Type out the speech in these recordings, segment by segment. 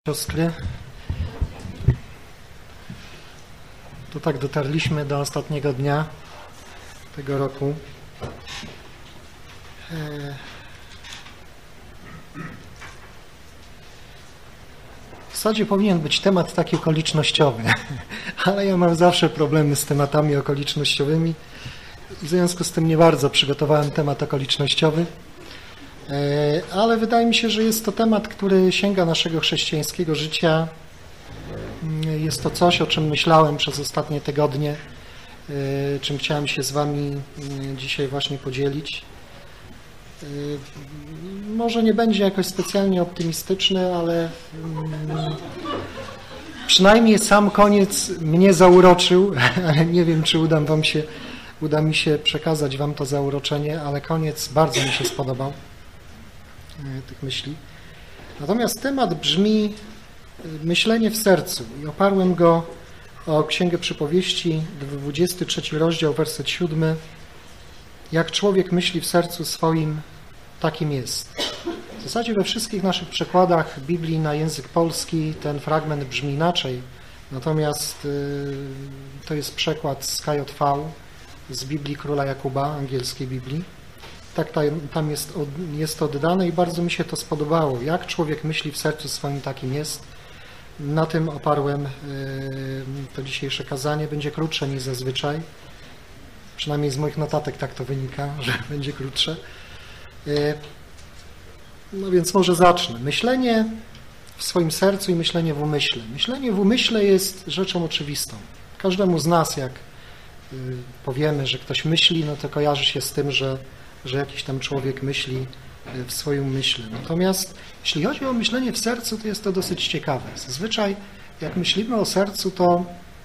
Siostry, to tak dotarliśmy do ostatniego dnia tego roku. W zasadzie powinien być temat taki okolicznościowy, ale ja mam zawsze problemy z tematami okolicznościowymi i w związku z tym nie bardzo przygotowałem temat okolicznościowy. Ale wydaje mi się, że jest to temat, który sięga naszego chrześcijańskiego życia. Jest to coś, o czym myślałem przez ostatnie tygodnie, czym chciałem się z Wami dzisiaj właśnie podzielić. Może nie będzie jakoś specjalnie optymistyczny, ale przynajmniej sam koniec mnie zauroczył. Nie wiem, czy uda mi się przekazać Wam to zauroczenie, ale koniec bardzo mi się spodobał tych myśli. Natomiast temat brzmi myślenie w sercu i oparłem go o Księgę Przypowieści, 23 rozdział, werset 7. Jak człowiek myśli w sercu swoim, takim jest. W zasadzie we wszystkich naszych przekładach Biblii na język polski ten fragment brzmi inaczej, natomiast to jest przekład z KJV, z Biblii Króla Jakuba, angielskiej Biblii. Tak tam jest to oddane i bardzo mi się to spodobało. Jak człowiek myśli w sercu swoim, takim jest. Na tym oparłem to dzisiejsze kazanie. Będzie krótsze niż zazwyczaj. Przynajmniej z moich notatek tak to wynika, że będzie krótsze. No więc może zacznę. Myślenie w swoim sercu i myślenie w umyśle. Myślenie w umyśle jest rzeczą oczywistą. Każdemu z nas, jak powiemy, że ktoś myśli, no to kojarzy się z tym, że jakiś tam człowiek myśli w swoim umyśle. Natomiast jeśli chodzi o myślenie w sercu, to jest to dosyć ciekawe. Zazwyczaj jak myślimy o sercu, to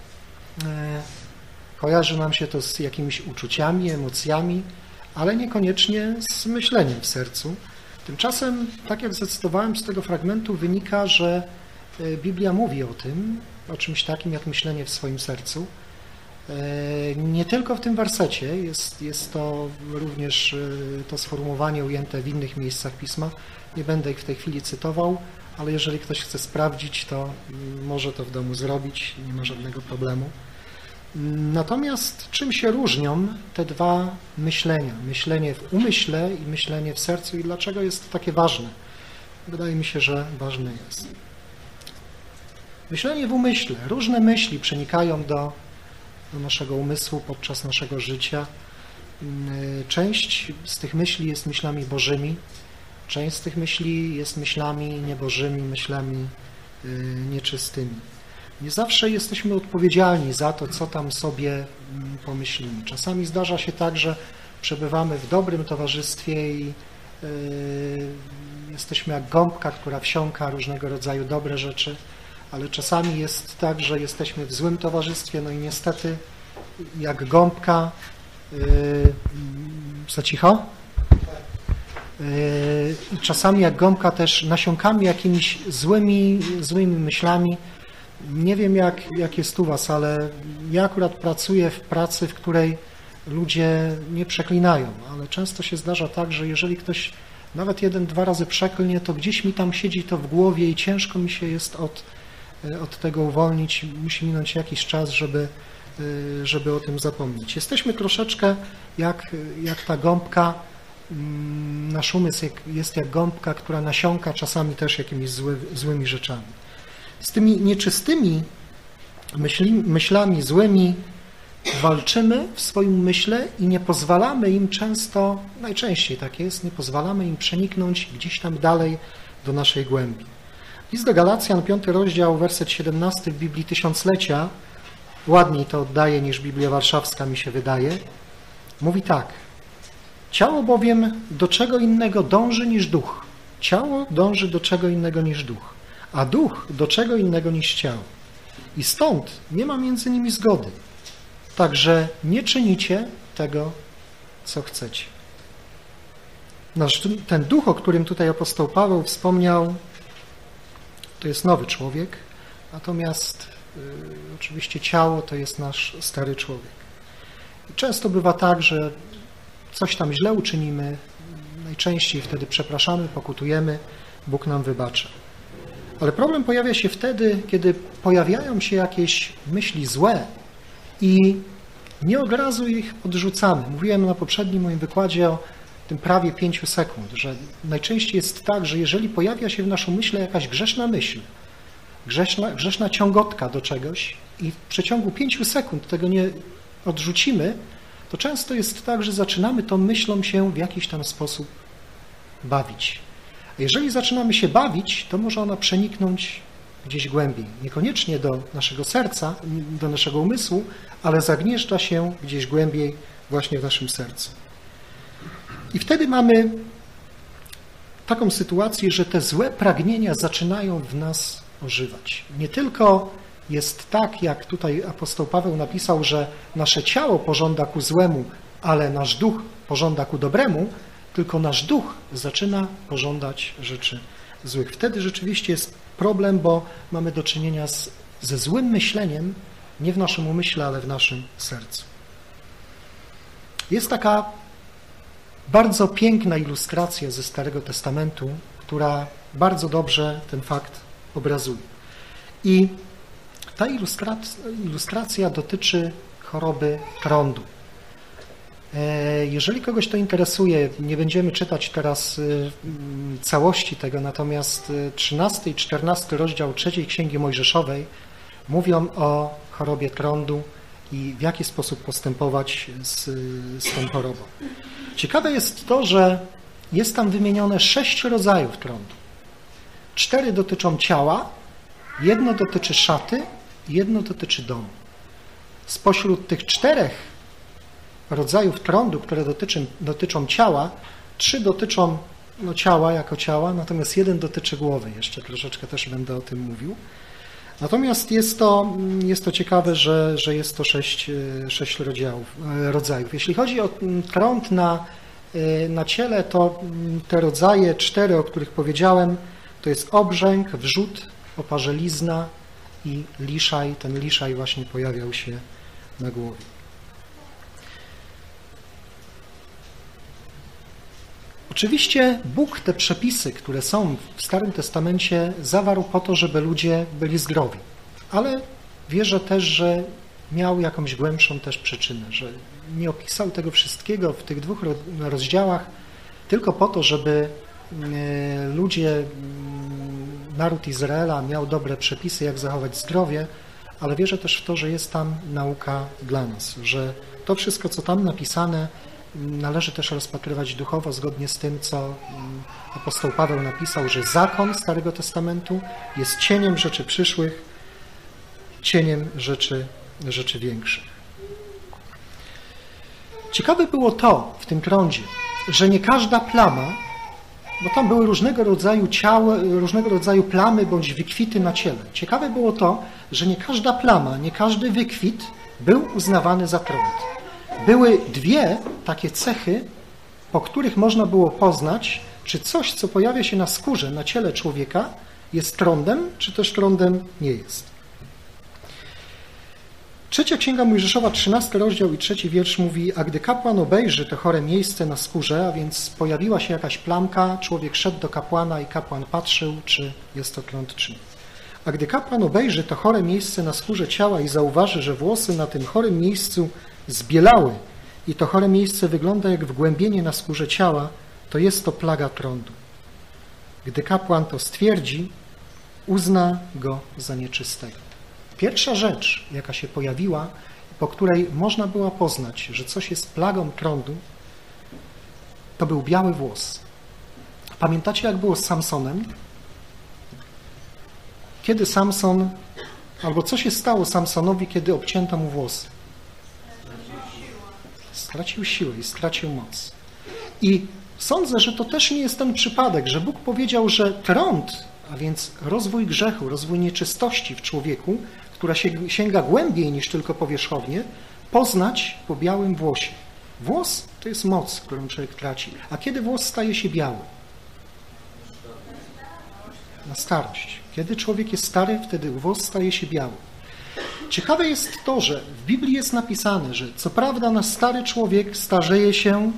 kojarzy nam się to z jakimiś uczuciami, emocjami, ale niekoniecznie z myśleniem w sercu. Tymczasem, tak jak zdecydowałem z tego fragmentu, wynika, że Biblia mówi o tym, o czymś takim jak myślenie w swoim sercu. Nie tylko w tym wersecie, jest to również to sformułowanie ujęte w innych miejscach Pisma. Nie będę ich w tej chwili cytował, ale jeżeli ktoś chce sprawdzić, to może to w domu zrobić, nie ma żadnego problemu. Natomiast czym się różnią te dwa myślenia? Myślenie w umyśle i myślenie w sercu i dlaczego jest to takie ważne? Wydaje mi się, że ważne jest. Myślenie w umyśle. Różne myśli przenikają do naszego umysłu podczas naszego życia. Część z tych myśli jest myślami bożymi, część z tych myśli jest myślami niebożymi, myślami nieczystymi. Nie zawsze jesteśmy odpowiedzialni za to, co tam sobie pomyślimy. Czasami zdarza się tak, że przebywamy w dobrym towarzystwie i jesteśmy jak gąbka, która wsiąka różnego rodzaju dobre rzeczy, ale czasami jest tak, że jesteśmy w złym towarzystwie, no i niestety jak gąbka, za cicho? Czasami jak gąbka też nasiąkamy jakimiś złymi myślami. Nie wiem jak jest u Was, ale ja akurat pracuję w pracy, w której ludzie nie przeklinają, ale często się zdarza tak, że jeżeli ktoś nawet 1-2 razy przeklnie, to gdzieś mi tam siedzi to w głowie i ciężko mi się jest od tego uwolnić. Musi minąć jakiś czas, żeby o tym zapomnieć. Jesteśmy troszeczkę jak ta gąbka, nasz umysł jest jak gąbka, która nasiąka czasami też jakimiś złymi rzeczami. Z tymi nieczystymi myślami złymi walczymy w swoim myśle i nie pozwalamy im najczęściej tak jest, nie pozwalamy im przeniknąć gdzieś tam dalej do naszej głębi. List do Galacjan, 5 rozdział, werset 17 w Biblii Tysiąclecia, ładniej to oddaje niż Biblia Warszawska, mi się wydaje, mówi tak: ciało bowiem do czego innego dąży niż duch. Ciało dąży do czego innego niż duch, a duch do czego innego niż ciało. I stąd nie ma między nimi zgody. Także nie czynicie tego, co chcecie. Ten duch, o którym tutaj apostoł Paweł wspomniał, to jest nowy człowiek, natomiast oczywiście ciało to jest nasz stary człowiek. I często bywa tak, że coś tam źle uczynimy, najczęściej wtedy przepraszamy, pokutujemy, Bóg nam wybacza. Ale problem pojawia się wtedy, kiedy pojawiają się jakieś myśli złe i nie od razu ich odrzucamy. Mówiłem na poprzednim moim wykładzie o tym prawie 5 sekund, że najczęściej jest tak, że jeżeli pojawia się w naszym umyśle jakaś grzeszna myśl, grzeszna ciągotka do czegoś i w przeciągu 5 sekund tego nie odrzucimy, to często jest tak, że zaczynamy tą myślą się w jakiś tam sposób bawić. A jeżeli zaczynamy się bawić, to może ona przeniknąć gdzieś głębiej. Niekoniecznie do naszego serca, do naszego umysłu, ale zagnieżdża się gdzieś głębiej właśnie w naszym sercu. I wtedy mamy taką sytuację, że te złe pragnienia zaczynają w nas ożywać. Nie tylko jest tak, jak tutaj apostoł Paweł napisał, że nasze ciało pożąda ku złemu, ale nasz duch pożąda ku dobremu, tylko nasz duch zaczyna pożądać rzeczy złych. Wtedy rzeczywiście jest problem, bo mamy do czynienia ze złym myśleniem, nie w naszym umyśle, ale w naszym sercu. Jest taka bardzo piękna ilustracja ze Starego Testamentu, która bardzo dobrze ten fakt obrazuje. I ta ilustracja dotyczy choroby trądu. Jeżeli kogoś to interesuje, nie będziemy czytać teraz całości tego, natomiast 13 i 14 rozdział 3 Księgi Mojżeszowej mówią o chorobie trądu i w jaki sposób postępować z tą chorobą. Ciekawe jest to, że jest tam wymienione 6 rodzajów trądu. 4 dotyczą ciała, 1 dotyczy szaty, 1 dotyczy domu. Spośród tych 4 rodzajów trądu, które dotyczą ciała, 3 dotyczą ciała jako ciała, natomiast 1 dotyczy głowy. Jeszcze troszeczkę też będę o tym mówił. Natomiast jest to ciekawe, że jest to 6 rodzajów. Jeśli chodzi o trąd na ciele, to te rodzaje 4, o których powiedziałem, to jest obrzęk, wrzód, oparzelizna i liszaj. Ten liszaj właśnie pojawiał się na głowie. Oczywiście Bóg te przepisy, które są w Starym Testamencie, zawarł po to, żeby ludzie byli zdrowi. Ale wierzę też, że miał jakąś głębszą też przyczynę, że nie opisał tego wszystkiego w tych 2 rozdziałach tylko po to, żeby ludzie, naród Izraela miał dobre przepisy, jak zachować zdrowie, ale wierzę też w to, że jest tam nauka dla nas, że to wszystko, co tam napisane, należy też rozpatrywać duchowo, zgodnie z tym, co apostoł Paweł napisał, że zakon Starego Testamentu jest cieniem rzeczy przyszłych, cieniem rzeczy większych. Ciekawe było to w tym trądzie, że nie każda plama, bo tam były różnego rodzaju plamy bądź wykwity na ciele. Ciekawe było to, że nie każda plama, nie każdy wykwit był uznawany za trąd. Były 2 takie cechy, po których można było poznać, czy coś, co pojawia się na skórze, na ciele człowieka, jest trądem, czy też trądem nie jest. 3 Księga Mojżeszowa, 13 rozdział i 3 wiersz mówi: a gdy kapłan obejrzy to chore miejsce na skórze, a więc pojawiła się jakaś plamka, człowiek szedł do kapłana i kapłan patrzył, czy jest to trąd, czy nie. A gdy kapłan obejrzy to chore miejsce na skórze ciała i zauważy, że włosy na tym chorym miejscu zbielały i to chore miejsce wygląda jak wgłębienie na skórze ciała, to jest to plaga trądu. Gdy kapłan to stwierdzi, uzna go za nieczystego. Pierwsza rzecz, jaka się pojawiła, po której można było poznać, że coś jest plagą trądu, to był biały włos. Pamiętacie, jak było z Samsonem? Kiedy Samson, albo co się stało Samsonowi, kiedy obcięto mu włosy? Stracił siłę i stracił moc. I sądzę, że to też nie jest ten przypadek, że Bóg powiedział, że trąd, a więc rozwój grzechu, rozwój nieczystości w człowieku, która sięga głębiej niż tylko powierzchownie, poznać po białym włosie. Włos to jest moc, którą człowiek traci. A kiedy włos staje się biały? Na starość. Kiedy człowiek jest stary, wtedy włos staje się biały. Ciekawe jest to, że w Biblii jest napisane, że co prawda nasz stary człowiek starzeje się,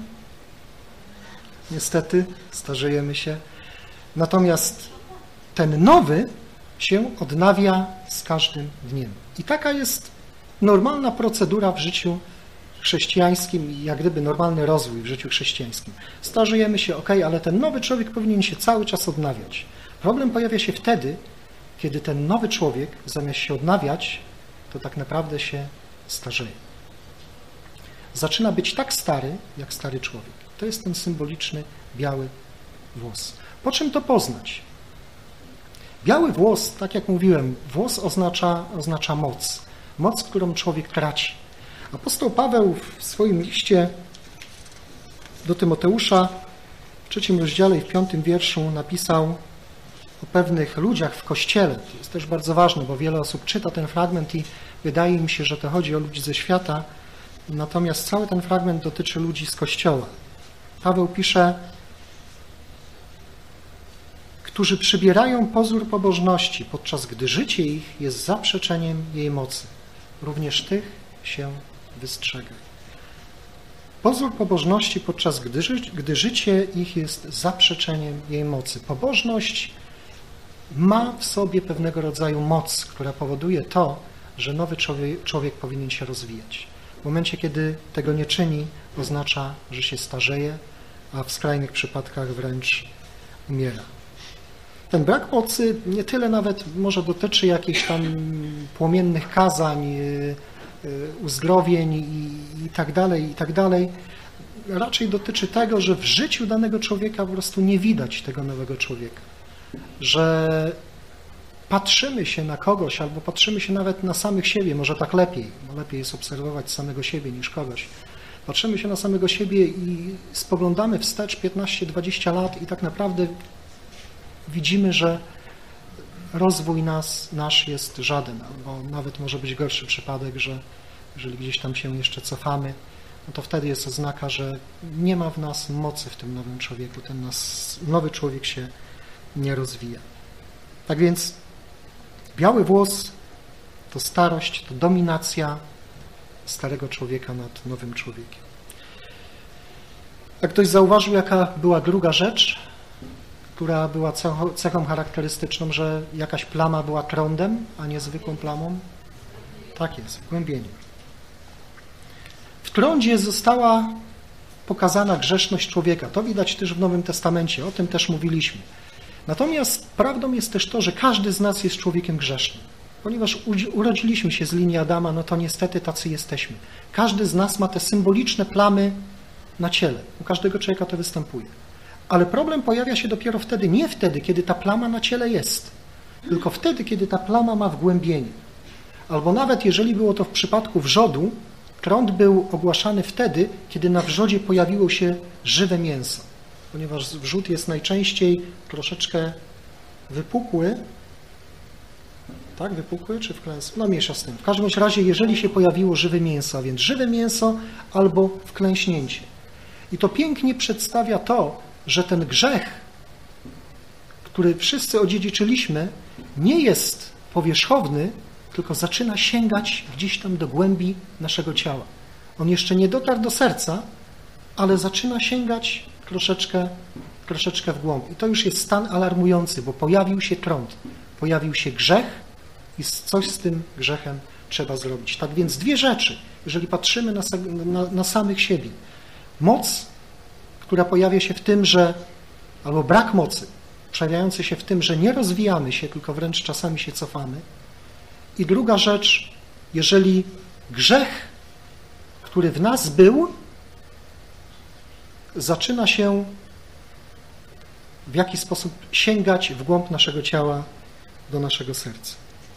niestety starzejemy się, natomiast ten nowy się odnawia z każdym dniem. I taka jest normalna procedura w życiu chrześcijańskim i jak gdyby normalny rozwój w życiu chrześcijańskim. Starzejemy się, ale ten nowy człowiek powinien się cały czas odnawiać. Problem pojawia się wtedy, kiedy ten nowy człowiek zamiast się odnawiać, to tak naprawdę się starzeje. Zaczyna być tak stary, jak stary człowiek. To jest ten symboliczny biały włos. Po czym to poznać? Biały włos, tak jak mówiłem, włos oznacza moc. Moc, którą człowiek traci. Apostoł Paweł w swoim liście do Tymoteusza w 3 rozdziale i w 5 wierszu napisał o pewnych ludziach w Kościele. To jest też bardzo ważne, bo wiele osób czyta ten fragment i wydaje im się, że to chodzi o ludzi ze świata, natomiast cały ten fragment dotyczy ludzi z Kościoła. Paweł pisze, którzy przybierają pozór pobożności, podczas gdy życie ich jest zaprzeczeniem jej mocy. Również tych się wystrzegaj. Pozór pobożności, podczas gdy życie ich jest zaprzeczeniem jej mocy. Pobożność ma w sobie pewnego rodzaju moc, która powoduje to, że nowy człowiek powinien się rozwijać. W momencie, kiedy tego nie czyni, oznacza, że się starzeje, a w skrajnych przypadkach wręcz umiera. Ten brak mocy nie tyle nawet może dotyczy jakichś tam płomiennych kazań, uzdrowień i tak dalej. Raczej dotyczy tego, że w życiu danego człowieka po prostu nie widać tego nowego człowieka. Że patrzymy się na kogoś albo patrzymy się nawet na samych siebie, może tak lepiej, bo lepiej jest obserwować samego siebie niż kogoś. Patrzymy się na samego siebie i spoglądamy wstecz 15-20 lat i tak naprawdę widzimy, że rozwój nasz jest żaden, albo nawet może być gorszy przypadek, że jeżeli gdzieś tam się jeszcze cofamy, no to wtedy jest oznaka, że nie ma w nas mocy w tym nowym człowieku, ten nowy człowiek się nie rozwija. Tak więc biały włos to starość, to dominacja starego człowieka nad nowym człowiekiem. Jak ktoś zauważył, jaka była druga rzecz, która była cechą charakterystyczną, że jakaś plama była trądem, a nie zwykłą plamą? Tak jest, wgłębienie. W trądzie została pokazana grzeszność człowieka. To widać też w Nowym Testamencie, o tym też mówiliśmy. Natomiast prawdą jest też to, że każdy z nas jest człowiekiem grzesznym. Ponieważ urodziliśmy się z linii Adama, no to niestety tacy jesteśmy. Każdy z nas ma te symboliczne plamy na ciele. U każdego człowieka to występuje. Ale problem pojawia się dopiero wtedy, nie wtedy, kiedy ta plama na ciele jest, tylko wtedy, kiedy ta plama ma wgłębienie. Albo nawet jeżeli było to w przypadku wrzodu, trąd był ogłaszany wtedy, kiedy na wrzodzie pojawiło się żywe mięso. Ponieważ wrzód jest najczęściej troszeczkę wypukły, tak, wypukły czy wklęsły? No mniejsza z tym. W każdym razie, jeżeli się pojawiło żywe mięso, a więc żywe mięso albo wklęśnięcie. I to pięknie przedstawia to, że ten grzech, który wszyscy odziedziczyliśmy, nie jest powierzchowny, tylko zaczyna sięgać gdzieś tam do głębi naszego ciała. On jeszcze nie dotarł do serca, ale zaczyna sięgać troszeczkę w głąb. I to już jest stan alarmujący, bo pojawił się trąd, pojawił się grzech i coś z tym grzechem trzeba zrobić. Tak więc dwie rzeczy, jeżeli patrzymy na samych siebie. Moc, która pojawia się w tym, że, albo brak mocy, przejawiający się w tym, że nie rozwijamy się, tylko wręcz czasami się cofamy. I druga rzecz, jeżeli grzech, który w nas był, zaczyna się w jakiś sposób sięgać w głąb naszego ciała, do naszego serca.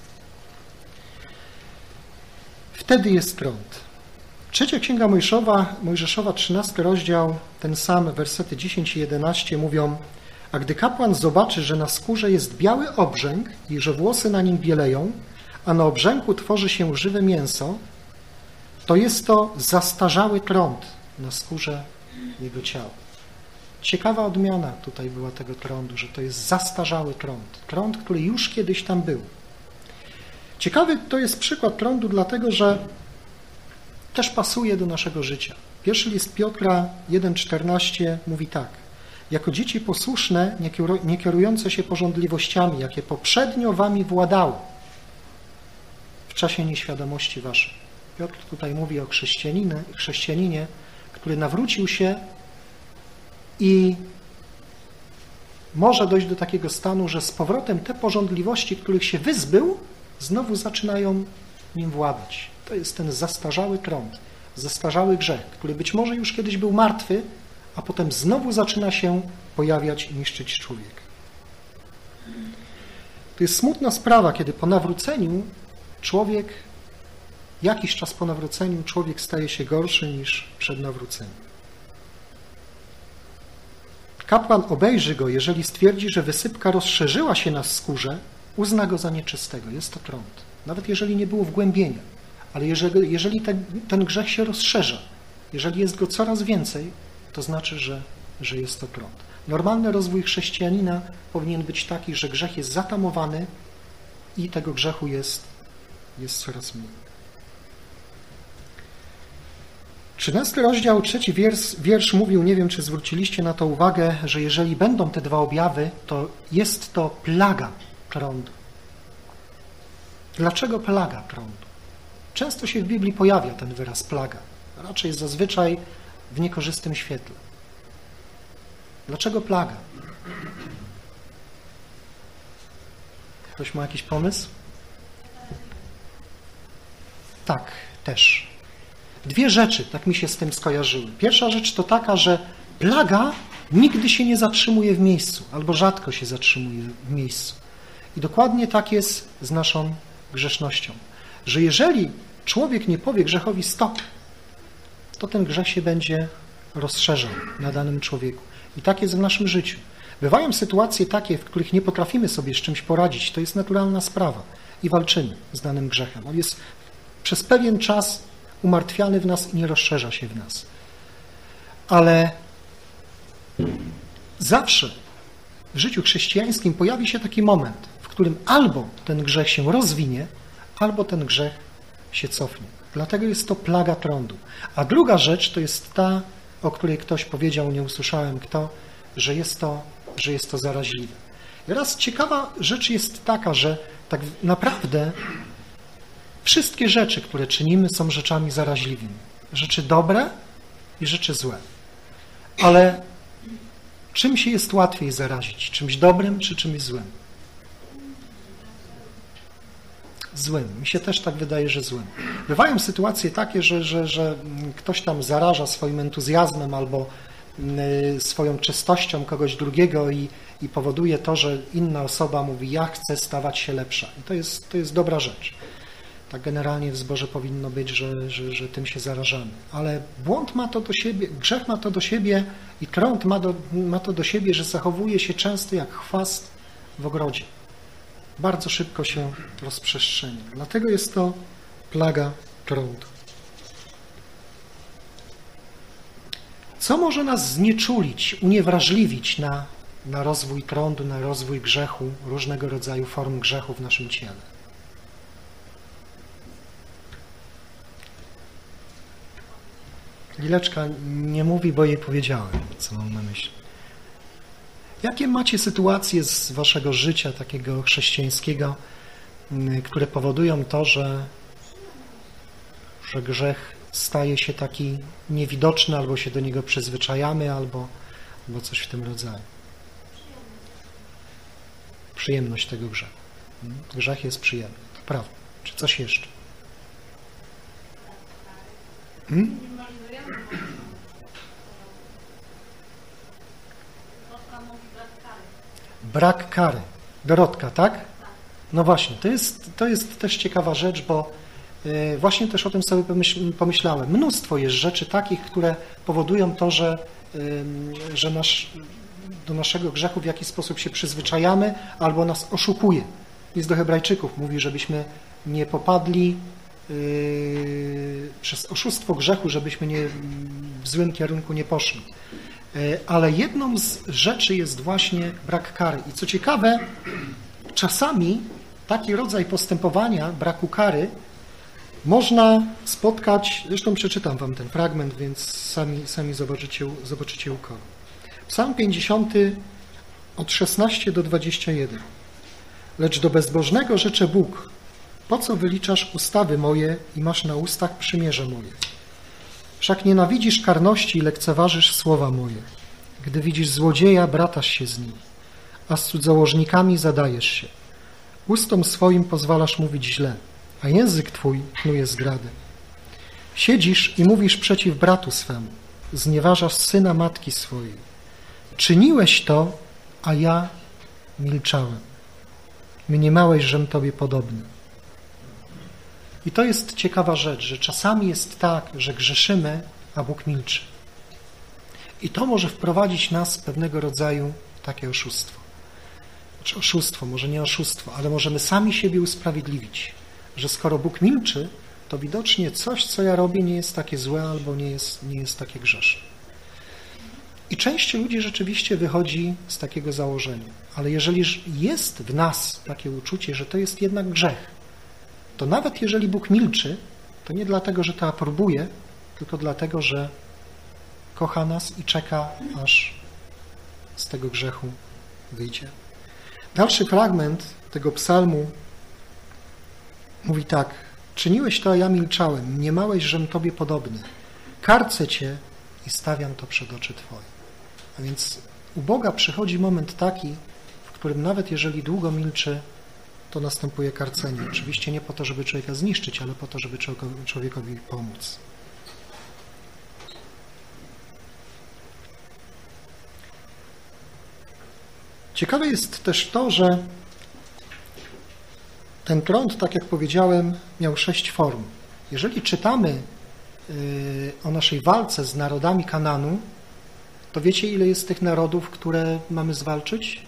Wtedy jest trąd. Trzecia Księga Mojżeszowa, 13 rozdział, ten sam, wersety 10 i 11 mówią: a gdy kapłan zobaczy, że na skórze jest biały obrzęk i że włosy na nim bieleją, a na obrzęku tworzy się żywe mięso, to jest to zastarzały trąd na skórze jego ciała. Ciekawa odmiana tutaj była tego trądu, że to jest zastarzały trąd. Trąd, który już kiedyś tam był. Ciekawy to jest przykład trądu, dlatego że też pasuje do naszego życia. Pierwszy list Piotra 1,14 mówi tak: jako dzieci posłuszne, nie kierujące się pożądliwościami, jakie poprzednio wami władało w czasie nieświadomości waszej. Piotr tutaj mówi o chrześcijaninie, który nawrócił się i może dojść do takiego stanu, że z powrotem te pożądliwości, których się wyzbył, znowu zaczynają nim władać. To jest ten zastarzały trąd, zastarzały grzech, który być może już kiedyś był martwy, a potem znowu zaczyna się pojawiać i niszczyć człowieka. To jest smutna sprawa, kiedy po nawróceniu człowiek, jakiś czas po nawróceniu, człowiek staje się gorszy niż przed nawróceniem. Kapłan obejrzy go, jeżeli stwierdzi, że wysypka rozszerzyła się na skórze, uzna go za nieczystego. Jest to trąd. Nawet jeżeli nie było wgłębienia, ale jeżeli ten grzech się rozszerza, jeżeli jest go coraz więcej, to znaczy, że jest to trąd. Normalny rozwój chrześcijanina powinien być taki, że grzech jest zatamowany i tego grzechu jest coraz mniej. 13 rozdział, 3 wiersz mówił, nie wiem, czy zwróciliście na to uwagę, że jeżeli będą te dwa objawy, to jest to plaga trądu. Dlaczego plaga trądu? Często się w Biblii pojawia ten wyraz plaga, raczej zazwyczaj w niekorzystnym świetle. Dlaczego plaga? Ktoś ma jakiś pomysł? Tak, też. Dwie rzeczy tak mi się z tym skojarzyły. Pierwsza rzecz to taka, że plaga nigdy się nie zatrzymuje w miejscu, albo rzadko się zatrzymuje w miejscu. I dokładnie tak jest z naszą grzesznością, że jeżeli człowiek nie powie grzechowi stop, to ten grzech się będzie rozszerzał na danym człowieku. I tak jest w naszym życiu. Bywają sytuacje takie, w których nie potrafimy sobie z czymś poradzić. To jest naturalna sprawa i walczymy z danym grzechem. On jest przez pewien czas umartwiany w nas i nie rozszerza się w nas. Ale zawsze w życiu chrześcijańskim pojawi się taki moment, w którym albo ten grzech się rozwinie, albo ten grzech się cofnie. Dlatego jest to plaga trądu. A druga rzecz to jest ta, o której ktoś powiedział, nie usłyszałem kto, że jest to zaraźliwe. I raz ciekawa rzecz jest taka, że tak naprawdę wszystkie rzeczy, które czynimy, są rzeczami zaraźliwymi. Rzeczy dobre i rzeczy złe. Ale czym się jest łatwiej zarazić? Czymś dobrym czy czymś złym? Złym. Mi się też tak wydaje, że złym. Bywają sytuacje takie, że ktoś tam zaraża swoim entuzjazmem albo swoją czystością kogoś drugiego i powoduje to, że inna osoba mówi, ja chcę stawać się lepsza. I to jest dobra rzecz. Tak generalnie w zborze powinno być, że tym się zarażamy. Ale błąd ma to do siebie, grzech ma to do siebie i trąd ma to do siebie, że zachowuje się często jak chwast w ogrodzie. Bardzo szybko się rozprzestrzenia. Dlatego jest to plaga trądu. Co może nas znieczulić, uniewrażliwić na rozwój trądu, na rozwój grzechu, różnego rodzaju form grzechu w naszym ciele? Lileczka nie mówi, bo jej powiedziałem, co mam na myśli. Jakie macie sytuacje z waszego życia takiego chrześcijańskiego, które powodują to, że grzech staje się taki niewidoczny, albo się do niego przyzwyczajamy, albo coś w tym rodzaju? Przyjemność tego grzechu. Grzech jest przyjemny, to prawda. Czy coś jeszcze? Brak kary. Dorotka, tak? No właśnie, to jest też ciekawa rzecz, bo właśnie też o tym sobie pomyślałem. Mnóstwo jest rzeczy takich, które powodują to, że do naszego grzechu w jakiś sposób się przyzwyczajamy albo nas oszukuje. List do Hebrajczyków mówi, żebyśmy nie popadli przez oszustwo grzechu, żebyśmy w złym kierunku nie poszli. Ale jedną z rzeczy jest właśnie brak kary. I co ciekawe, czasami taki rodzaj postępowania, braku kary, można spotkać, zresztą przeczytam wam ten fragment, więc sami zobaczycie u kogo. Psalm 50 od 16 do 21. Lecz do bezbożnego rzecze Bóg, po co wyliczasz ustawy moje i masz na ustach przymierze moje? Wszak nienawidzisz karności i lekceważysz słowa moje. Gdy widzisz złodzieja, bratasz się z nim, a z cudzołożnikami zadajesz się. Ustom swoim pozwalasz mówić źle, a język twój knuje zdradę. Siedzisz i mówisz przeciw bratu swemu, znieważasz syna matki swojej. Czyniłeś to, a ja milczałem. Mniemałeś, żem tobie podobny. I to jest ciekawa rzecz, że czasami jest tak, że grzeszymy, a Bóg milczy. I to może wprowadzić nas w pewnego rodzaju takie oszustwo. Znaczy oszustwo, może nie oszustwo, ale możemy sami siebie usprawiedliwić, że skoro Bóg milczy, to widocznie coś, co ja robię, nie jest takie złe albo nie jest takie grzeszne. I część ludzi rzeczywiście wychodzi z takiego założenia. Ale jeżeli jest w nas takie uczucie, że to jest jednak grzech, to nawet jeżeli Bóg milczy, to nie dlatego, że to aprobuje, tylko dlatego, że kocha nas i czeka, aż z tego grzechu wyjdzie. Dalszy fragment tego psalmu mówi tak: czyniłeś to, a ja milczałem, mniemałeś, żem tobie podobny. Karcę cię i stawiam to przed oczy twoje. A więc u Boga przychodzi moment taki, w którym nawet jeżeli długo milczy, to następuje karcenie. Oczywiście nie po to, żeby człowieka zniszczyć, ale po to, żeby człowiekowi pomóc. Ciekawe jest też to, że ten trąd, tak jak powiedziałem, miał 6 form. Jeżeli czytamy o naszej walce z narodami Kananu, to wiecie, ile jest tych narodów, które mamy zwalczyć?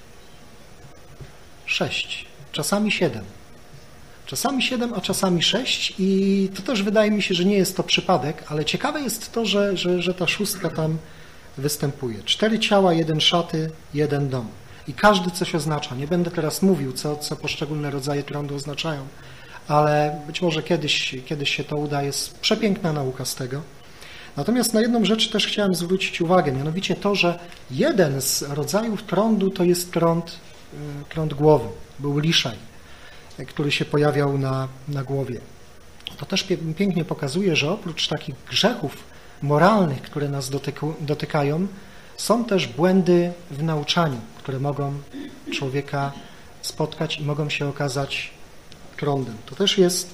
6, czasami 7. Czasami 7, a czasami 6 i to też wydaje mi się, że nie jest to przypadek, ale ciekawe jest to, że ta 6 tam występuje. 4 ciała, 1 szaty, 1 dom. I każdy coś oznacza. Nie będę teraz mówił, co poszczególne rodzaje trądu oznaczają, ale być może kiedyś się to uda. Jest przepiękna nauka z tego. Natomiast na jedną rzecz też chciałem zwrócić uwagę, mianowicie to, że jeden z rodzajów trądu to jest trąd głowy. Był liszaj, który się pojawiał na głowie. To też pięknie pokazuje, że oprócz takich grzechów moralnych, które nas dotykają, są też błędy w nauczaniu, które mogą człowieka spotkać i mogą się okazać trądem. To też jest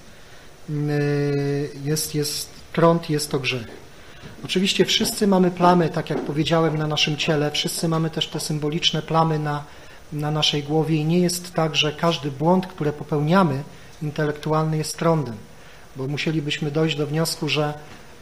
trąd, jest to grzech. Oczywiście wszyscy mamy plamy, tak jak powiedziałem, na naszym ciele, wszyscy mamy też te symboliczne plamy na naszej głowie i nie jest tak, że każdy błąd, który popełniamy, intelektualny jest trądem, bo musielibyśmy dojść do wniosku, że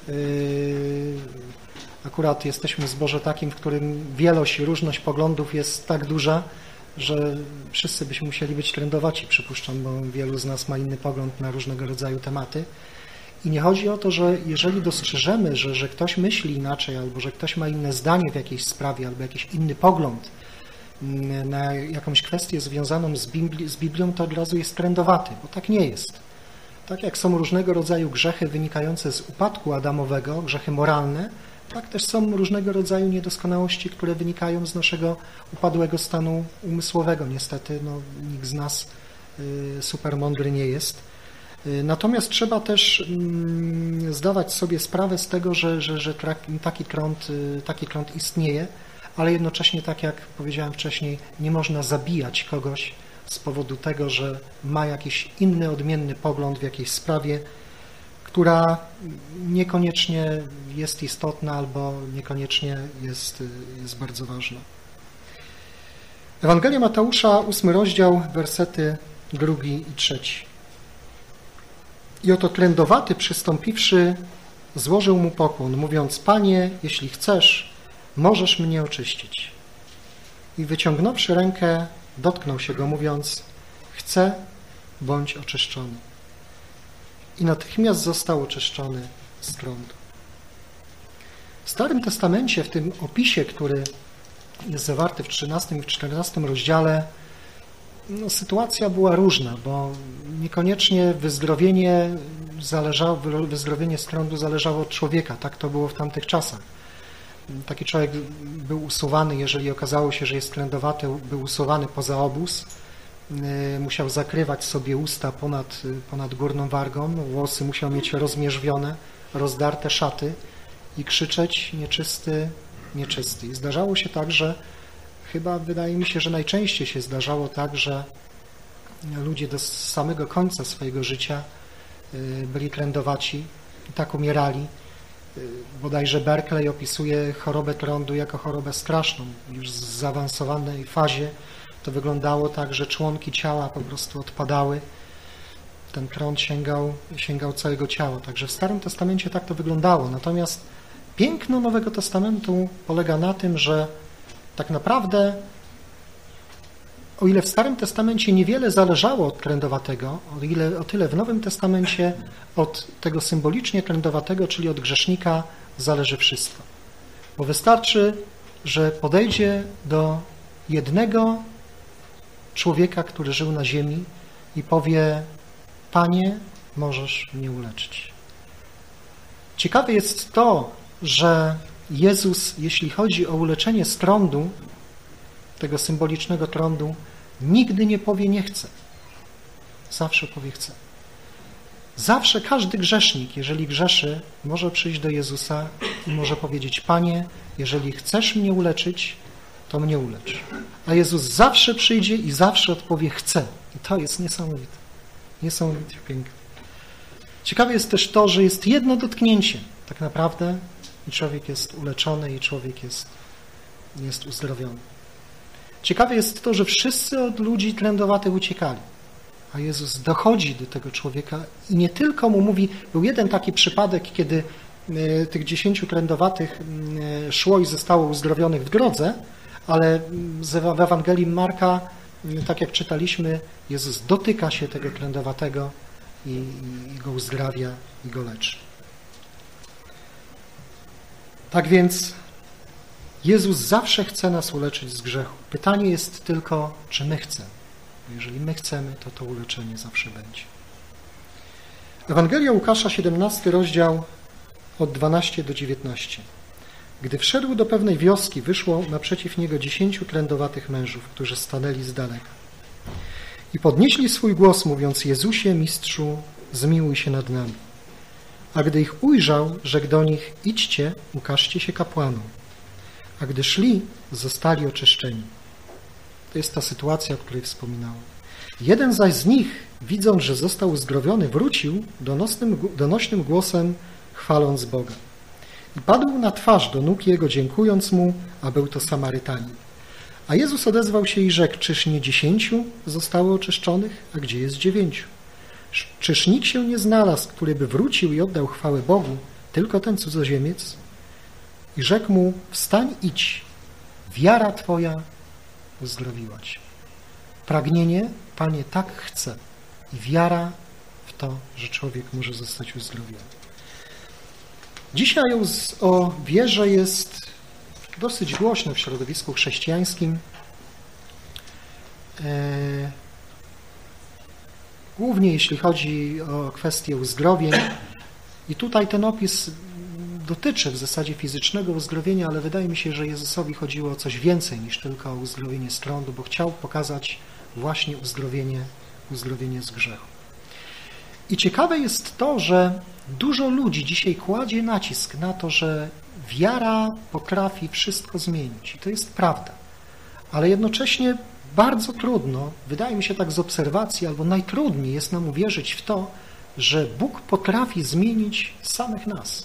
akurat jesteśmy w zborze takim, w którym wielość i różność poglądów jest tak duża, że wszyscy byśmy musieli być trędowaci, przypuszczam, bo wielu z nas ma inny pogląd na różnego rodzaju tematy. I nie chodzi o to, że jeżeli dostrzeżemy, że ktoś myśli inaczej, albo że ktoś ma inne zdanie w jakiejś sprawie, albo jakiś inny pogląd na jakąś kwestię związaną z Biblią, to od razu jest trędowaty, bo tak nie jest. Tak jak są różnego rodzaju grzechy wynikające z upadku adamowego, grzechy moralne, tak też są różnego rodzaju niedoskonałości, które wynikają z naszego upadłego stanu umysłowego. Niestety nikt z nas super mądry nie jest. Natomiast trzeba też zdawać sobie sprawę z tego, że taki trąd istnieje, ale jednocześnie, tak jak powiedziałem wcześniej, nie można zabijać kogoś z powodu tego, że ma jakiś inny, odmienny pogląd w jakiejś sprawie, która niekoniecznie jest istotna albo niekoniecznie jest bardzo ważna. Ewangelia Mateusza, 8 rozdział, wersety 2 i 3. I oto trędowaty, przystąpiwszy, złożył mu pokłon, mówiąc: Panie, jeśli chcesz, możesz mnie oczyścić. I wyciągnąwszy rękę, dotknął się go, mówiąc: Chcę, bądź oczyszczony. I natychmiast został oczyszczony z trądu. W Starym Testamencie, w tym opisie, który jest zawarty w 13 i w 14 rozdziale, sytuacja była różna, bo niekoniecznie wyzdrowienie z trądu zależało od człowieka. Tak to było w tamtych czasach. Taki człowiek był usuwany, jeżeli okazało się, że jest trędowaty, był usuwany poza obóz. Musiał zakrywać sobie usta ponad górną wargą, włosy musiał mieć rozmierzwione, rozdarte szaty i krzyczeć: nieczysty, nieczysty. I zdarzało się tak, że chyba wydaje mi się, że najczęściej się zdarzało tak, że ludzie do samego końca swojego życia byli trędowaci i tak umierali. Bodajże Berkeley opisuje chorobę trądu jako chorobę straszną. Już w zaawansowanej fazie to wyglądało tak, że członki ciała po prostu odpadały. Ten trąd sięgał całego ciała. Także w Starym Testamencie tak to wyglądało. Natomiast piękno Nowego Testamentu polega na tym, że tak naprawdę, o ile w Starym Testamencie niewiele zależało od trędowatego, o tyle w Nowym Testamencie od tego symbolicznie trędowatego, czyli od grzesznika, zależy wszystko. Bo wystarczy, że podejdzie do jednego człowieka, który żył na ziemi i powie: Panie, możesz mnie uleczyć. Ciekawe jest to, że Jezus, jeśli chodzi o uleczenie z trądu, tego symbolicznego trądu, nigdy nie powie nie chcę. Zawsze powie chcę. Zawsze każdy grzesznik, jeżeli grzeszy, może przyjść do Jezusa i może powiedzieć: Panie, jeżeli chcesz mnie uleczyć, to mnie ulecz. A Jezus zawsze przyjdzie i zawsze odpowie: chcę. I to jest niesamowite. Niesamowicie piękne. Ciekawe jest też to, że jest jedno dotknięcie tak naprawdę i człowiek jest uleczony i człowiek jest uzdrowiony. Ciekawe jest to, że wszyscy od ludzi trędowatych uciekali, a Jezus dochodzi do tego człowieka i nie tylko mu mówi. Był jeden taki przypadek, kiedy tych 10 trędowatych szło i zostało uzdrowionych w drodze, ale w Ewangelii Marka, tak jak czytaliśmy, Jezus dotyka się tego trędowatego i go uzdrawia i go leczy. Tak więc Jezus zawsze chce nas uleczyć z grzechu. Pytanie jest tylko, czy my chcemy. Jeżeli my chcemy, to uleczenie zawsze będzie. Ewangelia Łukasza, 17 rozdział, od 12 do 19. Gdy wszedł do pewnej wioski, wyszło naprzeciw niego 10 trędowatych mężów, którzy stanęli z daleka. I podnieśli swój głos, mówiąc: Jezusie, Mistrzu, zmiłuj się nad nami. A gdy ich ujrzał, rzekł do nich: idźcie, ukażcie się kapłanom. A gdy szli, zostali oczyszczeni. To jest ta sytuacja, o której wspominałem. Jeden zaś z nich, widząc, że został uzdrowiony, wrócił donośnym głosem, chwaląc Boga. I padł na twarz do nóg Jego, dziękując Mu, a był to Samarytanin. A Jezus odezwał się i rzekł: czyż nie 10 zostało oczyszczonych, a gdzie jest 9? Czyż nikt się nie znalazł, który by wrócił i oddał chwałę Bogu, tylko ten cudzoziemiec? I rzekł mu: wstań, idź, wiara Twoja uzdrowiła cię. Pragnienie, Panie, tak chce i wiara w to, że człowiek może zostać uzdrowiony. Dzisiaj o wierze jest dosyć głośno w środowisku chrześcijańskim. Głównie jeśli chodzi o kwestię uzdrowień. I tutaj ten opis dotyczy w zasadzie fizycznego uzdrowienia, ale wydaje mi się, że Jezusowi chodziło o coś więcej niż tylko o uzdrowienie z trądu, bo chciał pokazać właśnie uzdrowienie z grzechu. I ciekawe jest to, że dużo ludzi dzisiaj kładzie nacisk na to, że wiara potrafi wszystko zmienić. I to jest prawda. Ale jednocześnie bardzo trudno, wydaje mi się tak z obserwacji, albo najtrudniej jest nam uwierzyć w to, że Bóg potrafi zmienić samych nas.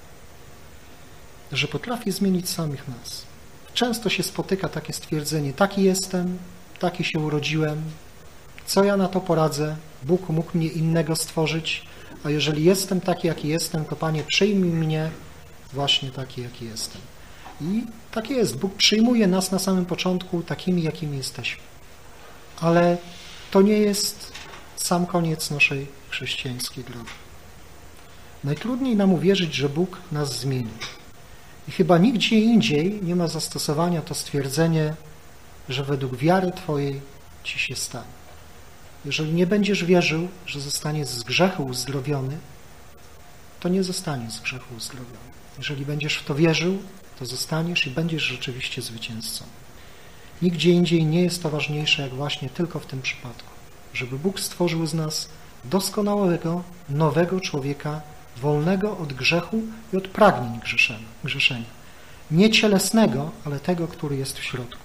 Że potrafi zmienić samych nas. Często się spotyka takie stwierdzenie: taki jestem, taki się urodziłem, co ja na to poradzę, Bóg mógł mnie innego stworzyć, a jeżeli jestem taki, jaki jestem, to Panie, przyjmij mnie właśnie taki, jaki jestem. I tak jest, Bóg przyjmuje nas na samym początku takimi, jakimi jesteśmy. Ale to nie jest sam koniec naszej chrześcijańskiej drogi. Najtrudniej nam uwierzyć, że Bóg nas zmieni. I chyba nigdzie indziej nie ma zastosowania to stwierdzenie, że według wiary Twojej Ci się stanie. Jeżeli nie będziesz wierzył, że zostaniesz z grzechu uzdrowiony, to nie zostaniesz z grzechu uzdrowiony. Jeżeli będziesz w to wierzył, to zostaniesz i będziesz rzeczywiście zwycięzcą. Nigdzie indziej nie jest to ważniejsze, jak właśnie tylko w tym przypadku. Żeby Bóg stworzył z nas doskonałego, nowego człowieka, wolnego od grzechu i od pragnień grzeszenia. Nie cielesnego, ale tego, który jest w środku.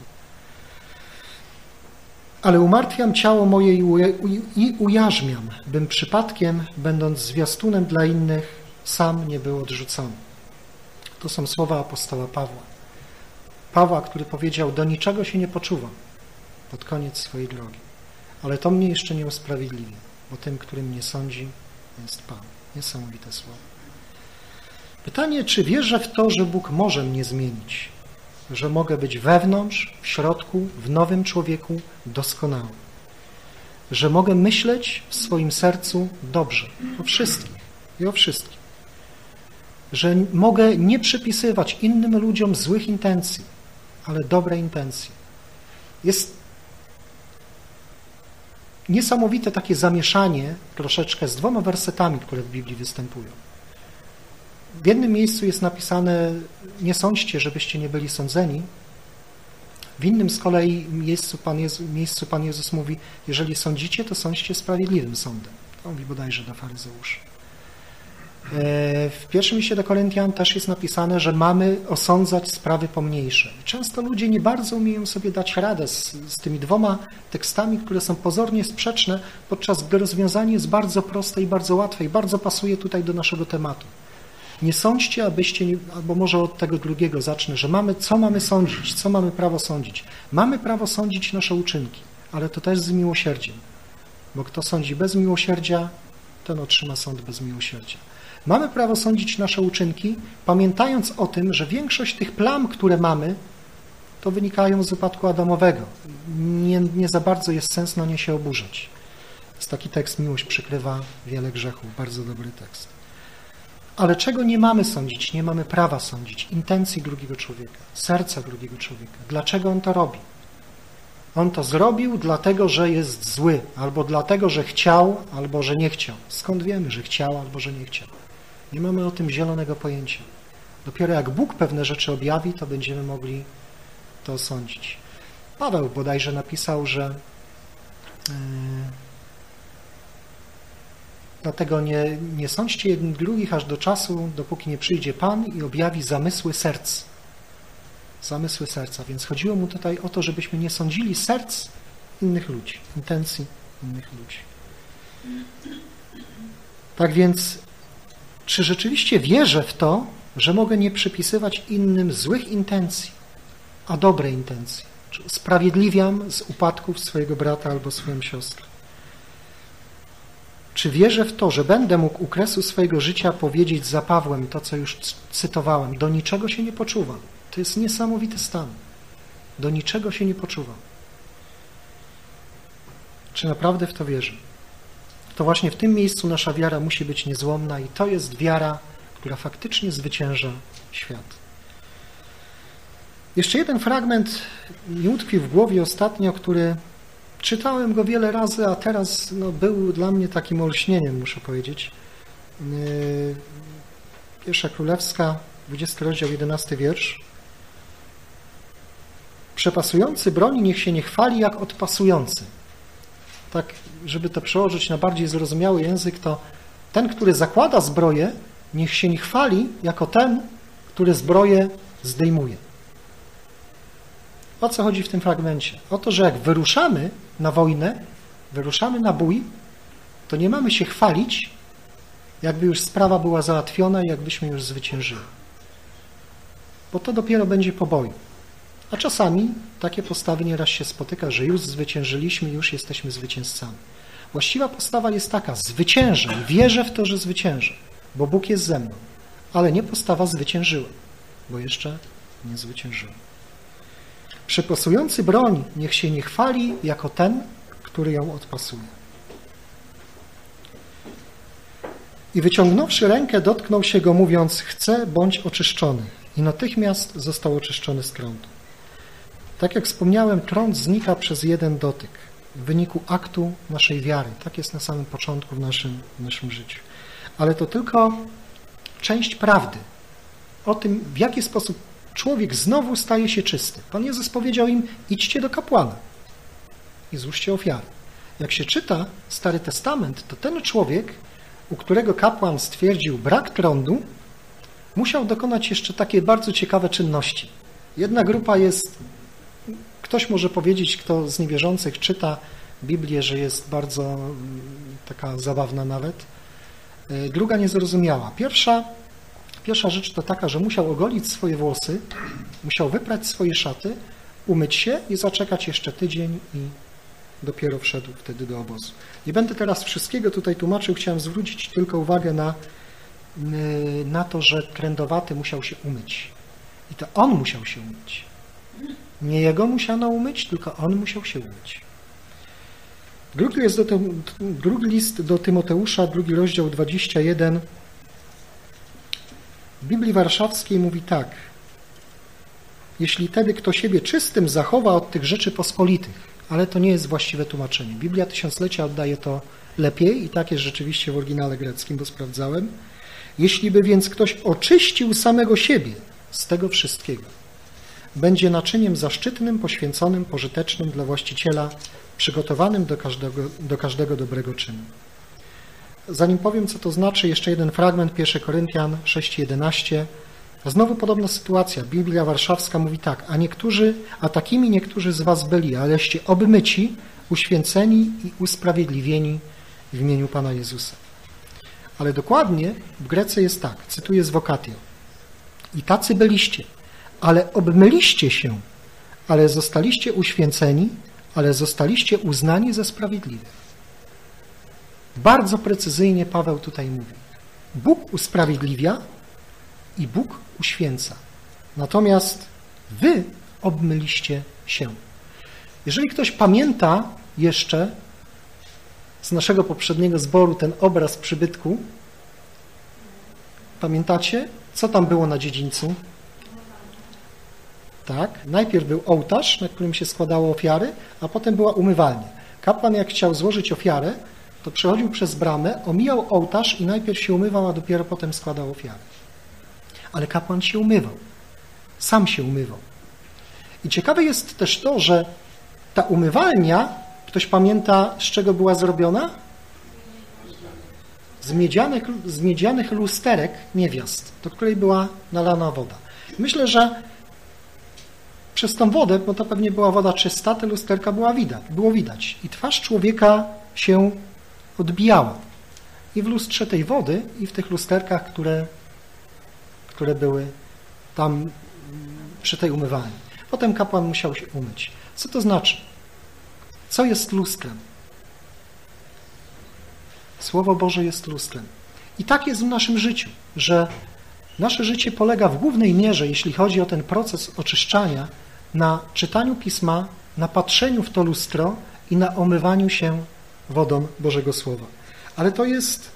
Ale umartwiam ciało moje i ujarzmiam, bym przypadkiem, będąc zwiastunem dla innych, sam nie był odrzucony. To są słowa apostoła Pawła. Pawła, który powiedział, do niczego się nie poczuwam pod koniec swojej drogi. Ale to mnie jeszcze nie usprawiedliwia, bo tym, który mnie sądzi, jest Pan. Niesamowite słowo. Pytanie, czy wierzę w to, że Bóg może mnie zmienić? Że mogę być wewnątrz, w środku, w nowym człowieku doskonały. Że mogę myśleć w swoim sercu dobrze, o wszystkich i o wszystkim. Że mogę nie przypisywać innym ludziom złych intencji, ale dobre intencje. Jest niesamowite takie zamieszanie troszeczkę z 2 wersetami, które w Biblii występują. W jednym miejscu jest napisane, nie sądźcie, żebyście nie byli sądzeni. W innym z kolei miejscu Pan Jezus mówi, jeżeli sądzicie, to sądźcie sprawiedliwym sądem. To mówi bodajże do faryzeuszy. W pierwszym liście do Koryntian też jest napisane, że mamy osądzać sprawy pomniejsze. Często ludzie nie bardzo umieją sobie dać radę z tymi 2 tekstami, które są pozornie sprzeczne, podczas gdy rozwiązanie jest bardzo proste i bardzo łatwe i bardzo pasuje tutaj do naszego tematu. Nie sądźcie, abyście, albo może od tego drugiego zacznę, że co mamy sądzić, co mamy prawo sądzić. Mamy prawo sądzić nasze uczynki, ale to też z miłosierdziem, bo kto sądzi bez miłosierdzia, ten otrzyma sąd bez miłosierdzia. Mamy prawo sądzić nasze uczynki, pamiętając o tym, że większość tych plam, które mamy, to wynikają z upadku Adamowego. Nie za bardzo jest sens na nie się oburzać. Jest taki tekst, miłość przykrywa wiele grzechów, bardzo dobry tekst. Ale czego nie mamy sądzić? Nie mamy prawa sądzić intencji drugiego człowieka, serca drugiego człowieka. Dlaczego on to robi? On to zrobił dlatego, że jest zły, albo dlatego, że chciał, albo że nie chciał. Skąd wiemy, że chciał, albo że nie chciał? Nie mamy o tym zielonego pojęcia. Dopiero jak Bóg pewne rzeczy objawi, to będziemy mogli to osądzić. Paweł bodajże napisał, że dlatego nie sądźcie jednych drugich aż do czasu, dopóki nie przyjdzie Pan i objawi zamysły serc. Zamysły serca. Więc chodziło mu tutaj o to, żebyśmy nie sądzili serc innych ludzi, intencji innych ludzi. Tak więc, czy rzeczywiście wierzę w to, że mogę nie przypisywać innym złych intencji, a dobre intencje? Czy usprawiedliwiam z upadków swojego brata albo swoją siostrę? Czy wierzę w to, że będę mógł u kresu swojego życia powiedzieć za Pawłem to, co już cytowałem, do niczego się nie poczuwam. To jest niesamowity stan. Do niczego się nie poczuwam. Czy naprawdę w to wierzę? To właśnie w tym miejscu nasza wiara musi być niezłomna i to jest wiara, która faktycznie zwycięża świat. Jeszcze jeden fragment mi utkwił w głowie ostatnio, który czytałem go wiele razy, a teraz był dla mnie takim olśnieniem, muszę powiedzieć. Pierwsza Królewska, 20 rozdział, 11 wiersz. Przepasujący broni niech się nie chwali jak odpasujący. Tak, żeby to przełożyć na bardziej zrozumiały język, to ten, który zakłada zbroję, niech się nie chwali jako ten, który zbroję zdejmuje. O co chodzi w tym fragmencie? O to, że jak wyruszamy na wojnę, wyruszamy na bój, to nie mamy się chwalić, jakby już sprawa była załatwiona i jakbyśmy już zwyciężyli. Bo to dopiero będzie po boju. A czasami takie postawy nieraz się spotyka, że już zwyciężyliśmy, już jesteśmy zwycięzcami. Właściwa postawa jest taka, zwyciężę, wierzę w to, że zwyciężę, bo Bóg jest ze mną. Ale nie postawa zwyciężyłem, bo jeszcze nie zwyciężyłem. Przepasujący broń niech się nie chwali jako ten, który ją odpasuje. I wyciągnąwszy rękę, dotknął się go, mówiąc, chcę, bądź oczyszczony. I natychmiast został oczyszczony z trądu. Tak jak wspomniałem, trąd znika przez jeden dotyk w wyniku aktu naszej wiary. Tak jest na samym początku w naszym życiu. Ale to tylko część prawdy o tym, w jaki sposób człowiek znowu staje się czysty. Pan Jezus powiedział im, idźcie do kapłana i złóżcie ofiary. Jak się czyta Stary Testament, to ten człowiek, u którego kapłan stwierdził brak trądu, musiał dokonać jeszcze takie bardzo ciekawe czynności. Jedna grupa jest, ktoś może powiedzieć, kto z niewierzących czyta Biblię, że jest bardzo taka zabawna nawet. Druga niezrozumiała. Pierwsza rzecz to taka, że musiał ogolić swoje włosy, musiał wyprać swoje szaty, umyć się i zaczekać jeszcze tydzień i dopiero wszedł wtedy do obozu. Nie będę teraz wszystkiego tutaj tłumaczył, chciałem zwrócić tylko uwagę na to, że trędowaty musiał się umyć. I to on musiał się umyć. Nie jego musiano umyć, tylko on musiał się umyć. Drugi list do Tymoteusza, 2 rozdział 21. W Biblii Warszawskiej mówi tak. Jeśli tedy kto siebie czystym zachowa od tych rzeczy pospolitych, ale to nie jest właściwe tłumaczenie. Biblia Tysiąclecia oddaje to lepiej i tak jest rzeczywiście w oryginale greckim, bo sprawdzałem. Jeśli by więc ktoś oczyścił samego siebie z tego wszystkiego, będzie naczyniem zaszczytnym, poświęconym, pożytecznym dla właściciela, przygotowanym do każdego dobrego czynu. Zanim powiem, co to znaczy, jeszcze jeden fragment, 1 Koryntian 6:11. Znowu podobna sytuacja. Biblia Warszawska mówi tak, a takimi niektórzy z was byli, aleście obmyci, uświęceni i usprawiedliwieni w imieniu Pana Jezusa. Ale dokładnie w Grece jest tak, cytuję z Vocatio. I tacy byliście, ale obmyliście się, ale zostaliście uświęceni, ale zostaliście uznani za sprawiedliwych. Bardzo precyzyjnie Paweł tutaj mówi. Bóg usprawiedliwia i Bóg uświęca. Natomiast wy obmyliście się. Jeżeli ktoś pamięta jeszcze z naszego poprzedniego zboru ten obraz przybytku, pamiętacie, co tam było na dziedzińcu? Tak, najpierw był ołtarz, na którym się składało ofiary, a potem była umywalnia. Kapłan jak chciał złożyć ofiarę, to przechodził przez bramę, omijał ołtarz i najpierw się umywał, a dopiero potem składał ofiarę. Ale kapłan się umywał. Sam się umywał. I ciekawe jest też to, że ta umywalnia, ktoś pamięta, z czego była zrobiona? Z miedzianych lusterek niewiast, do której była nalana woda. Myślę, że przez tą wodę, bo to pewnie była woda czysta, te lusterka było widać. I twarz człowieka się odbijała. I w lustrze tej wody, i w tych lusterkach, które były tam przy tej umywalni. Potem kapłan musiał się umyć. Co to znaczy? Co jest lustrem? Słowo Boże jest lustrem. I tak jest w naszym życiu, że nasze życie polega w głównej mierze, jeśli chodzi o ten proces oczyszczania, na czytaniu Pisma, na patrzeniu w to lustro i na omywaniu się wodą Bożego Słowa. Ale to jest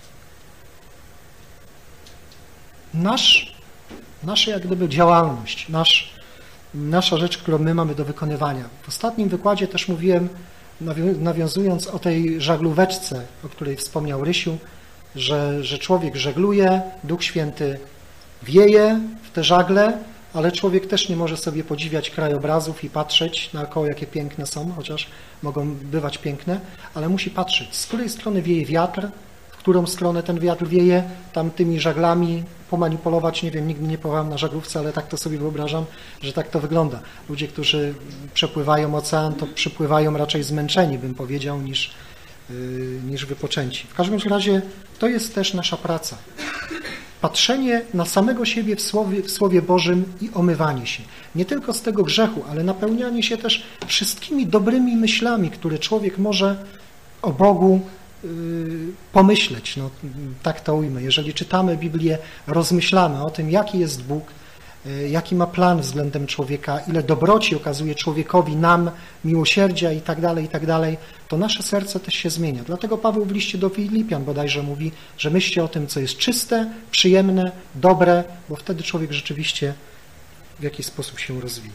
nasza jak gdyby działalność, nasza rzecz, którą my mamy do wykonywania. W ostatnim wykładzie też mówiłem, nawiązując o tej żaglóweczce, o której wspomniał Rysiu, że człowiek żegluje, Duch Święty wieje w te żagle, ale człowiek też nie może sobie podziwiać krajobrazów i patrzeć naokoło, jakie piękne są, chociaż mogą bywać piękne, ale musi patrzeć, z której strony wieje wiatr, w którą stronę ten wiatr wieje, tam tymi żaglami pomanipulować, nie wiem, nigdy nie pływałem na żaglówce, ale tak to sobie wyobrażam, że tak to wygląda. Ludzie, którzy przepływają ocean, to przypływają raczej zmęczeni, bym powiedział, niż wypoczęci. W każdym razie to jest też nasza praca. Patrzenie na samego siebie w Słowie Bożym i omywanie się. Nie tylko z tego grzechu, ale napełnianie się też wszystkimi dobrymi myślami, które człowiek może o Bogu pomyśleć. No, tak to ujmę. Jeżeli czytamy Biblię, rozmyślamy o tym, jaki jest Bóg, jaki ma plan względem człowieka, ile dobroci okazuje człowiekowi, nam, miłosierdzia i tak dalej, to nasze serce też się zmienia. Dlatego Paweł w liście do Filipian bodajże mówi, że myślcie o tym, co jest czyste, przyjemne, dobre, bo wtedy człowiek rzeczywiście w jakiś sposób się rozwija.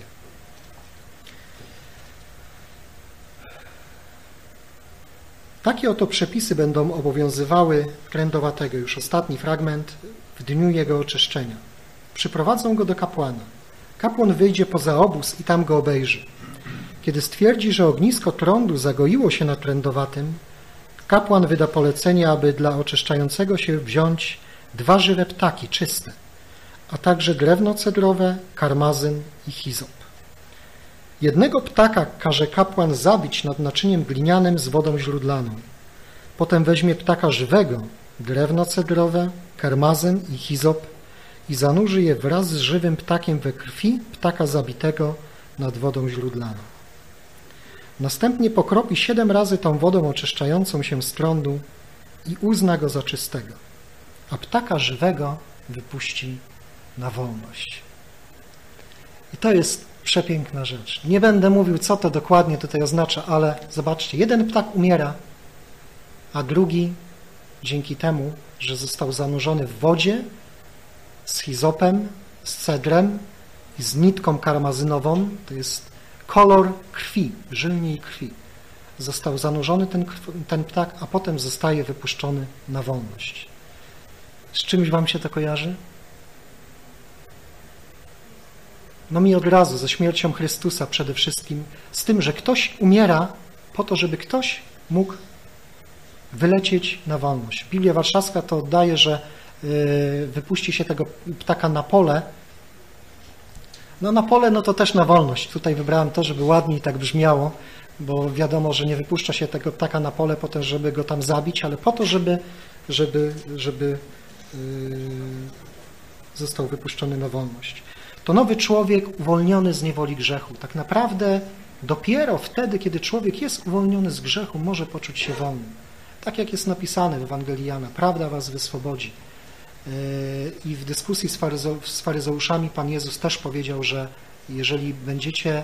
Takie oto przepisy będą obowiązywały trędowatego, już ostatni fragment, w dniu jego oczyszczenia. Przyprowadzą go do kapłana. Kapłan wyjdzie poza obóz i tam go obejrzy. Kiedy stwierdzi, że ognisko trądu zagoiło się na trędowatym, kapłan wyda polecenie, aby dla oczyszczającego się wziąć 2 żywe ptaki czyste, a także drewno cedrowe, karmazyn i hizop. Jednego ptaka każe kapłan zabić nad naczyniem glinianym z wodą źródlaną. Potem weźmie ptaka żywego, drewno cedrowe, karmazyn i hizop i zanurzy je wraz z żywym ptakiem we krwi ptaka zabitego nad wodą źródlaną. Następnie pokropi 7 razy tą wodą oczyszczającą się z trądu i uzna go za czystego, a ptaka żywego wypuści na wolność. I to jest przepiękna rzecz. Nie będę mówił, co to dokładnie tutaj oznacza, ale zobaczcie, jeden ptak umiera, a drugi dzięki temu, że został zanurzony w wodzie z hizopem, z cedrem i z nitką karmazynową, to jest kolor krwi, żylniej krwi. Został zanurzony ten ptak, a potem zostaje wypuszczony na wolność. Z czymś wam się to kojarzy? No mi od razu, ze śmiercią Chrystusa przede wszystkim, z tym, że ktoś umiera po to, żeby ktoś mógł wylecieć na wolność. Biblia Warszawska to oddaje, że wypuści się tego ptaka na pole. No na pole, no to też na wolność. Tutaj wybrałem to, żeby ładniej tak brzmiało, bo wiadomo, że nie wypuszcza się tego ptaka na pole po to, żeby go tam zabić, ale po to, żeby został wypuszczony na wolność. To nowy człowiek uwolniony z niewoli grzechu. Tak naprawdę dopiero wtedy, kiedy człowiek jest uwolniony z grzechu, może poczuć się wolny. Tak jak jest napisane w Ewangelii Jana, prawda was wyswobodzi. I w dyskusji z faryzeuszami Pan Jezus też powiedział, że jeżeli będziecie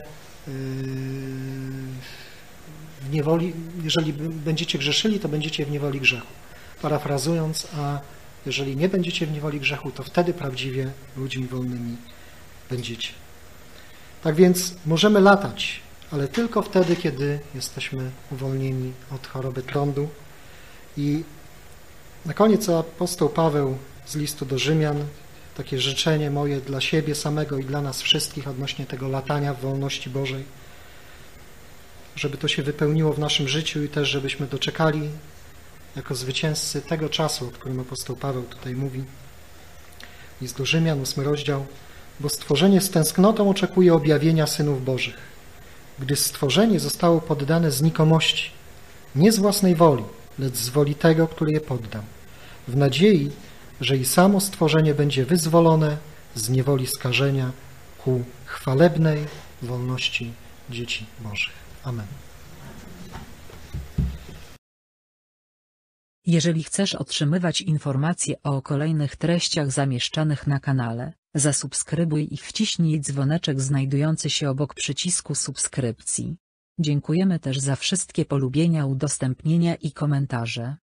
w niewoli, jeżeli będziecie grzeszyli, to będziecie w niewoli grzechu. Parafrazując, a jeżeli nie będziecie w niewoli grzechu, to wtedy prawdziwie ludźmi wolnymi będziecie. Tak więc możemy latać, ale tylko wtedy, kiedy jesteśmy uwolnieni od choroby trądu. I na koniec apostoł Paweł z listu do Rzymian, takie życzenie moje dla siebie samego i dla nas wszystkich odnośnie tego latania w wolności Bożej, żeby to się wypełniło w naszym życiu i też żebyśmy doczekali jako zwycięzcy tego czasu, o którym apostoł Paweł tutaj mówi. List do Rzymian, 8 rozdział. Bo stworzenie z tęsknotą oczekuje objawienia synów Bożych, gdy stworzenie zostało poddane znikomości, nie z własnej woli, lecz z woli tego, który je poddał, w nadziei, że i samo stworzenie będzie wyzwolone z niewoli skażenia ku chwalebnej wolności dzieci Bożych. Amen. Jeżeli chcesz otrzymywać informacje o kolejnych treściach zamieszczanych na kanale, zasubskrybuj i wciśnij dzwoneczek znajdujący się obok przycisku subskrypcji. Dziękujemy też za wszystkie polubienia, udostępnienia i komentarze.